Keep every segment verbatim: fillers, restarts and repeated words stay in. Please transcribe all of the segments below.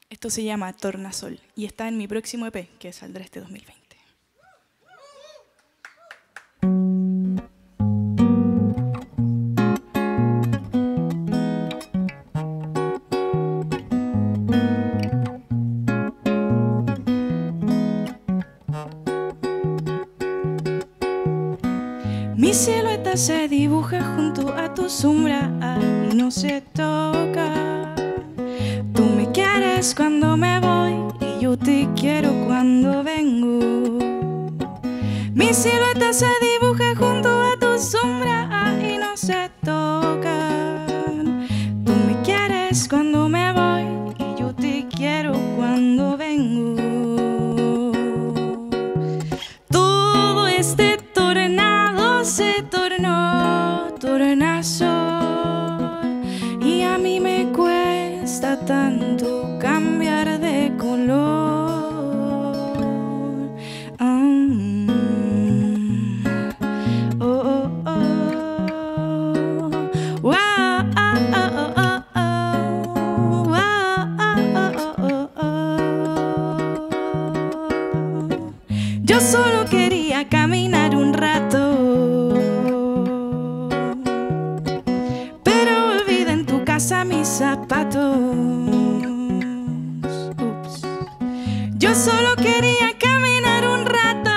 Esto se llama Tornasol y está en mi próximo E P, que saldrá este dos mil veinte. Mi silueta se dibuja junto a tu sombra y no se toca. Tú me quieres cuando me voy y yo te quiero cuando vengo. Mi silueta se dibuja junto a tu sombra y no se tocan. Tú me quieres cuando me voy y yo te quiero cuando vengo. Todo este tornado se tornó tornasol y a mí me cuesta tanto cambiar de color. Um, oh, oh, oh. Wow, oh, oh, oh, oh. Wow, oh, oh, oh, oh. Yo solo quería caminar un rato, pero olvidé en tu casa mis zapatos. Ups. Yo solo quería caminar un rato,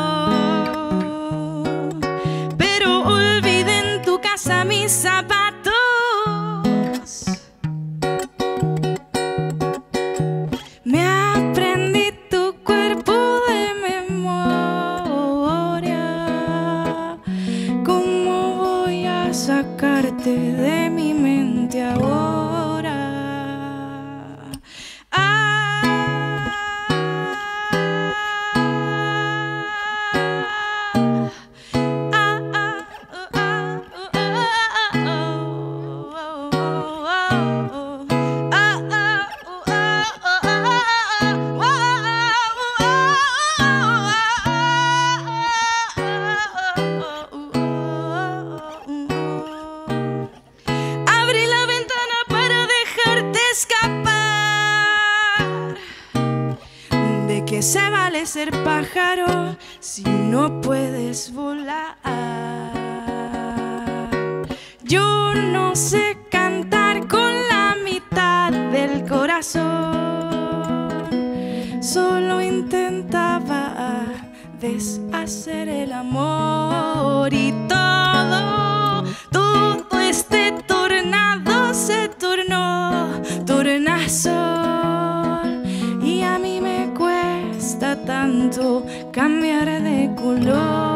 pero olvidé en tu casa mis zapatos. Me aprendí tu cuerpo de memoria. ¿Cómo voy a sacarte de mi mente ahora? Ah, ah, ah, ah, abrí la ventana para dejarte escapar. ¿De qué se vale ser pájaro si no puedes volar? Yo no sé cantar con la mitad del corazón, solo intentaba deshacer el amor y todo, todo este tornado se tornó tornasol y a mí me cuesta tanto cambiar de color.